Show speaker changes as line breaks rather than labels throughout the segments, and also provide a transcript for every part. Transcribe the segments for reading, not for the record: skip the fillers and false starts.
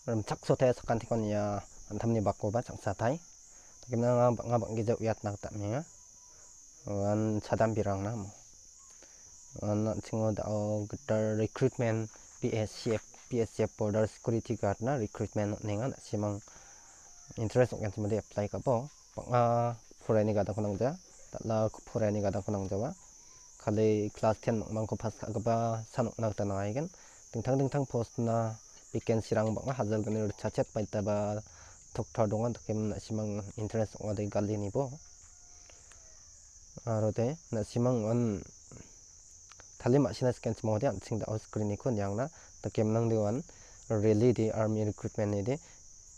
chak so te sakan tikon ya antamni bako ba chang satai takimna ngabang ge jawiyat nak ta menga an chadam birang na mo an chingo da gitar recruitment BSF border security guard na recruitment nenga simang interest ngan simade apply ka bo panga forani ga da konang ja tatla forani ga da konang jawa khale class 10 mang ko pass ka ba sanok nak ta na igen dingtang post na vacancy rang bang hazal gani chachet paita ba thokthar dongan takim na simang interest ode galli ni bo arode na simang on thalim asina scan mode an sing da screen ni kon yang na takim nang de wan really the army recruitment ni de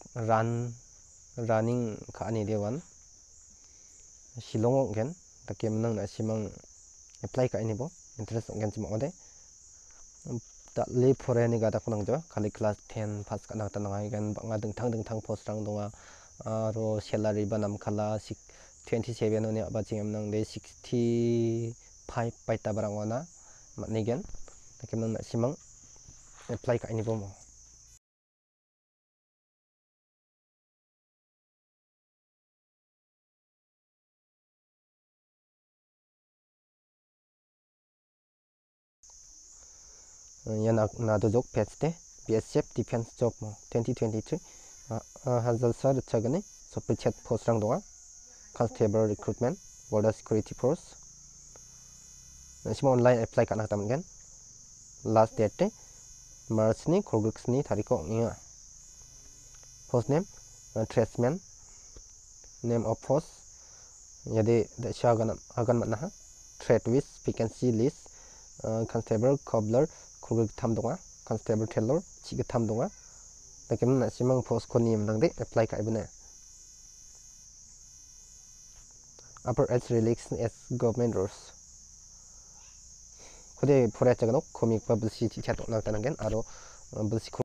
running ka ani de wan silong gen takim nang na simang apply ka ini bo interest ngan simang ode ta le forani ga da konang jo khali class 10 pass ka na ta ngai gan banga dingtang post rang donga ro salary banam khala 27 oni aba chingam nang de 65 paita barang wana matni gen takim nang na simang apply ka ini bo mo yan na do jok page te BSF defense job mo 2023 hazal sar chagani so pichet post rang donga constable recruitment border security force sima online apply ka na tam gen last date te march ni khorgux ni tariko ngia post name tradesman name of post yade da shagan agan manha trade with vacancy list constable cobbler khurg tham donga constable tailor chi tham donga takim na simang post ko nim nang de apply ka ibne upper age relaxation as government rules khode phora chaganok komik publicity chat na tanangen aro bulsi